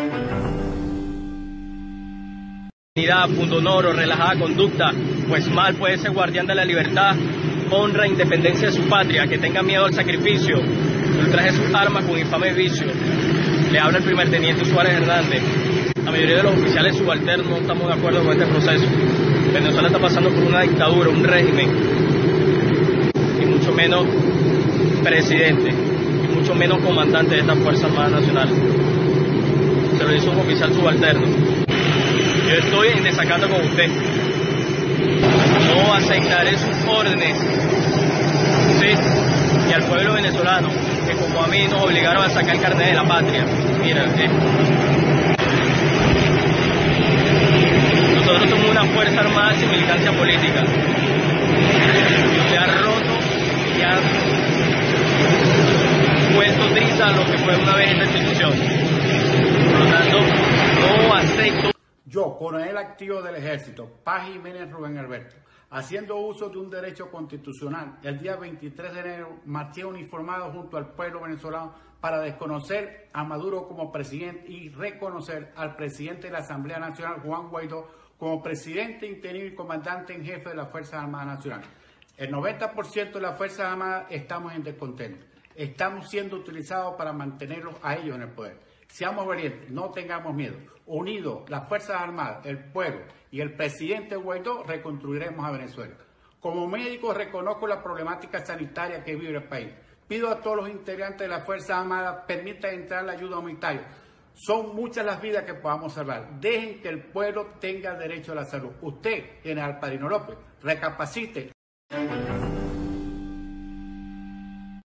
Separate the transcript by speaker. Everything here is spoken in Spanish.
Speaker 1: Pundonor o relajada conducta, pues mal puede ser guardián de la libertad, honra e independencia de su patria, que tenga miedo al sacrificio, ultraje sus armas con infame vicio. Le habla el primer teniente Suárez Hernández. La mayoría de los oficiales subalternos no estamos de acuerdo con este proceso. Venezuela está pasando por una dictadura, un régimen, y mucho menos presidente, y mucho menos comandante de esta Fuerza Armada Nacional. Se lo hizo un oficial subalterno. Yo estoy en desacato con usted. No aceptaré sus órdenes. Sí, y al pueblo venezolano, que como a mí nos obligaron a sacar el carnet de la patria. Mira, nosotros somos una fuerza armada sin militancia política. Se ha roto y ha vuelto triza lo que fue una vez esta institución. Por lo tanto, no acepto.
Speaker 2: Yo, coronel activo del Ejército, Paz Jiménez Rubén Alberto, haciendo uso de un derecho constitucional, el día 23 de enero marché uniformado junto al pueblo venezolano para desconocer a Maduro como presidente y reconocer al presidente de la Asamblea Nacional, Juan Guaidó, como presidente interino y comandante en jefe de las Fuerzas Armadas Nacionales. El 90% de las Fuerzas Armadas estamos en descontento. Estamos siendo utilizados para mantenerlos a ellos en el poder. Seamos valientes, no tengamos miedo. Unidos, las Fuerzas Armadas, el pueblo y el presidente Guaidó, reconstruiremos a Venezuela. Como médico reconozco la problemática sanitaria que vive el país. Pido a todos los integrantes de las Fuerzas Armadas permitan entrar la ayuda humanitaria. Son muchas las vidas que podamos salvar. Dejen que el pueblo tenga derecho a la salud. Usted, General Padrino López, recapacite.